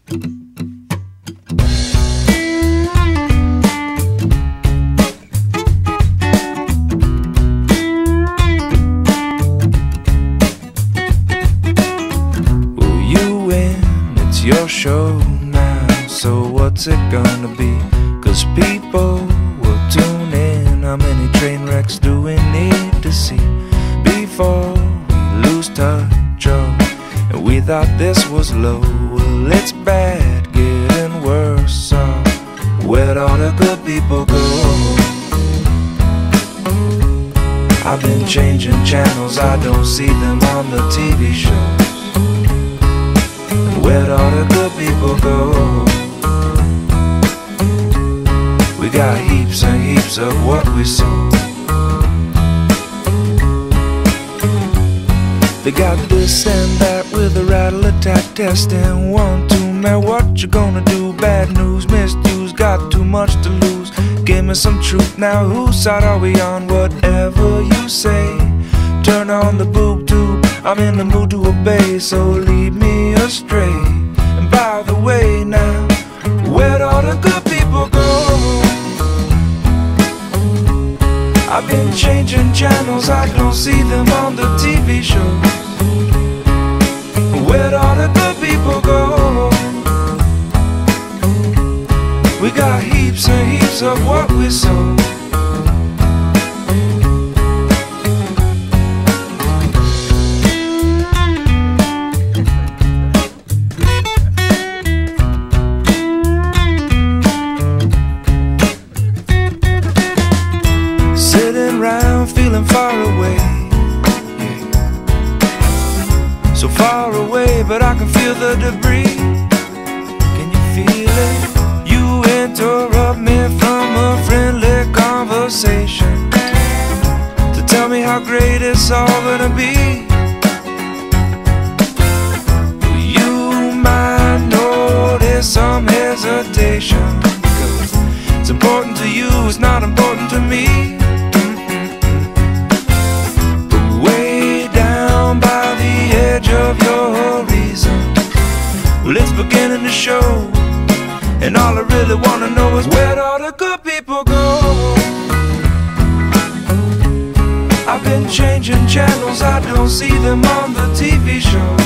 Your show now, so what's it gonna be? 'Cause people will tune in. How many train wrecks do we need to see before we lose touch? Oh, and we thought this was low. Well, it's bad, getting worse. So where'd all the good people go? I've been changing channels, I don't see them on the TV shows. Where'd all the good people go? We got heaps and heaps of what we sow. They got this and that with a rattle attack testing 1, 2, man, what you gonna do? Bad news, misuse, got too much to lose. Give me some truth now, whose side are we on? Whatever you say, turn on the boob tube, I'm in the mood to obey, so lead me astray. And by the way now, where'd all the good people go? I've been changing channels, I don't see them on the TV shows. Where'd all the good people go? We got heaps and heaps of what we sow. Feeling far away, yeah. So far away, but I can feel the debris. Can you feel it? You interrupt me from a friendly conversation to tell me how great it's all gonna be. You might notice some hesitation, 'cause it's important to you, it's not important to me. Of your reason, well, it's beginning to show, and all I really wanna know is where'd all the good people go? I've been changing channels, I don't see them on the TV show.